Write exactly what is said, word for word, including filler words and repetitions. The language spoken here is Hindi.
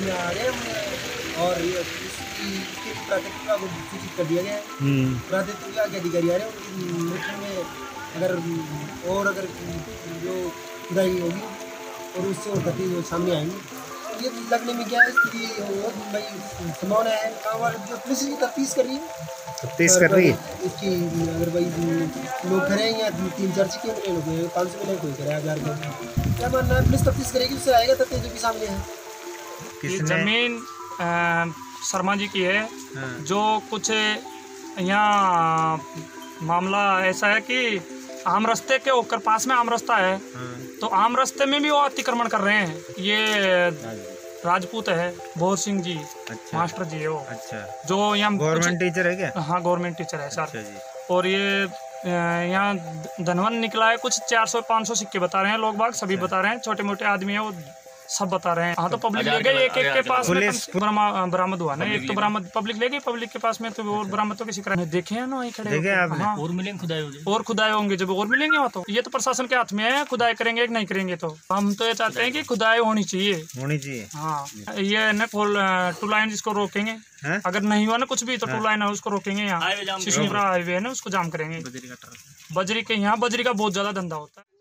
में आ गए हम और इसकी इसके प्राकृतिक विभाग को सूचित कर दिया गया है। प्राकृतिक विभाग के अधिकारी आ रहे हैं, उनकी मीटर में अगर और अगर जो खुदाई होगी और उससे और गति जो सामने आएंगी ये लगने में क्या है स्थिति भाई संभावना है। कहाँ जो पुलिस की तफ्तीश कर रही है तफ्तीश कर रही है इसकी। अगर भाई लोग खड़े हैं या तीन चार चिक्के मिले लोग हैं, पाँच सौ मिले कोई करे हजार का, क्या मानना है? पुलिस तफ्तीश करेगी, उससे आएगा तथ्य जो भी सामने है। ये जमीन शर्मा जी की है। हाँ। जो कुछ यहाँ मामला ऐसा है कि आम रास्ते के होकर पास में आम रास्ता है। हाँ। तो आम रास्ते में भी वो अतिक्रमण कर रहे हैं। ये राजपूत है भोर सिंह जी। अच्छा। मास्टर जी है वो। अच्छा। जो यहाँ गवर्नमेंट टीचर है क्या? हाँ गवर्नमेंट टीचर है सर। अच्छा जी। और ये यहाँ धनवन निकला है, कुछ चार सौ पाँच सौ सिक्के बता रहे हैं लोग बाग, सभी बता रहे हैं, छोटे मोटे आदमी है वो सब बता रहे हैं। हाँ तो पब्लिक ले गई, एक एक के पास में बरामद हुआ ना, एक तो बरामद पब्लिक ले गई, पब्लिक के पास में तो और बरामद तो किसी तरह देखे हैं ना वहीं खड़े। हाँ। और मिलेंगे खुदाई और खुदाई होंगे जब और मिलेंगे वहाँ। तो ये तो प्रशासन के हाथ में है, खुदाई करेंगे कि नहीं करेंगे। तो हम तो ये चाहते हैं कि खुदाई होनी चाहिए होनी चाहिए। हाँ ये न टू लाइन जिसको रोकेंगे, अगर नहीं हुआ ना कुछ भी तो टू लाइन है उसको रोकेंगे। यहाँ शिशुपुरा हाईवे है ना उसको जाम करेंगे। बजरी के यहाँ बजरी का बहुत ज्यादा धंधा होता है।